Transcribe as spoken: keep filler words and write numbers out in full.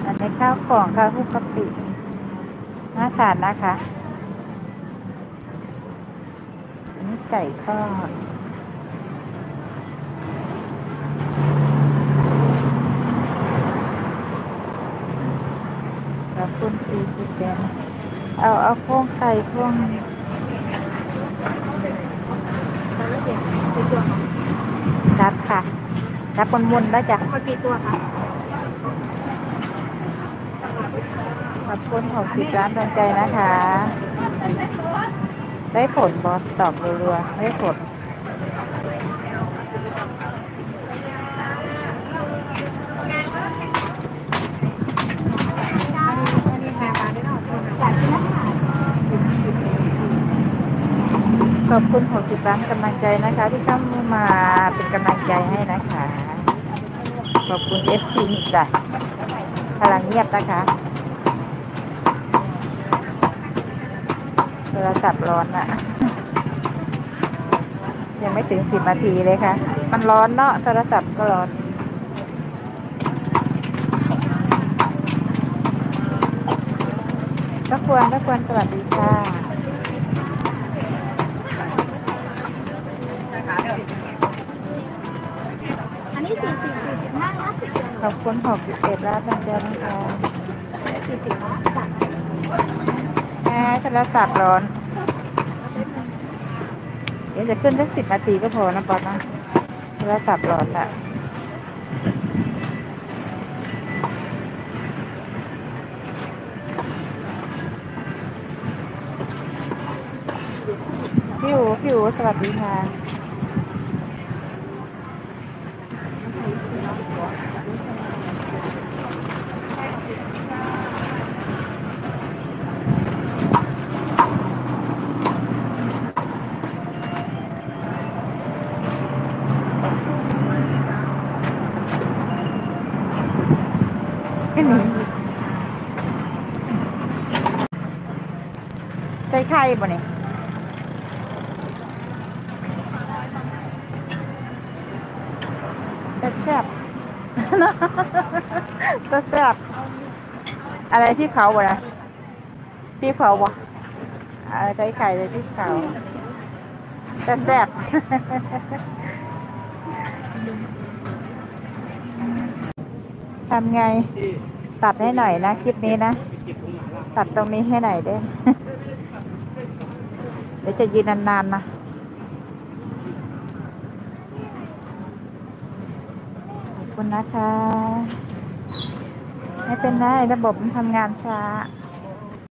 อันนี้ข้าวของข้าวคลุกกะปิน่าทานนะคะอันนี้ไก่ทอดขอบคุณซีฟู้ดแดงเอาเอาโครงไก่โครงรับค่ะรับบนมุนแล้วจ้ะมากี่ตัวคะขอบคุณหกสิบร้านดวงใจนะคะ ได้ผลบอสตอบรัวๆได้ผลขอบคุณหกสิบร้านกำลังใจนะคะ ที่เข้ามาเป็นกำลังใจให้นะคะ ขอบคุณเอฟซีจ้ะพลังเงียบนะคะโทรศัพท์ร้อนอะยังไม่ถึงสิบนาทีเลยค่ะมันร้อนเนาะโทรศัพท์ก็ร้อนก็ควรก็ควรสวัสดีค่ะอันนี้สี่สิบสี่สิบห้าห้าสิบขอบคุณหกสิบเอ็ดร้านดวงใจนะคะสี่สิบห้าบาทแหมโทรศัพท์ร้อนเดี๋ยวจะขึ้นสักสิบนาทีก็พอนะปอนนะโทรศัพท์ร้อนละพี่อูพี่อูสวัสดีค่ะใส่ไข่บ่เนี่ยแซ่บก็แซ่บอะไรที่เขาบ่นะพี่เขาบ่อะไรใส่ไข่เลยพี่เขาแต่แซ่บทำไงตัดให้หน่อยนะคลิปนี้นะตัดตรงนี้ให้หน่อยได้เดี๋ยวจะยืนนานๆนะขอบคุณนะคะไม่เป็นไรระบบมันทำงานช้า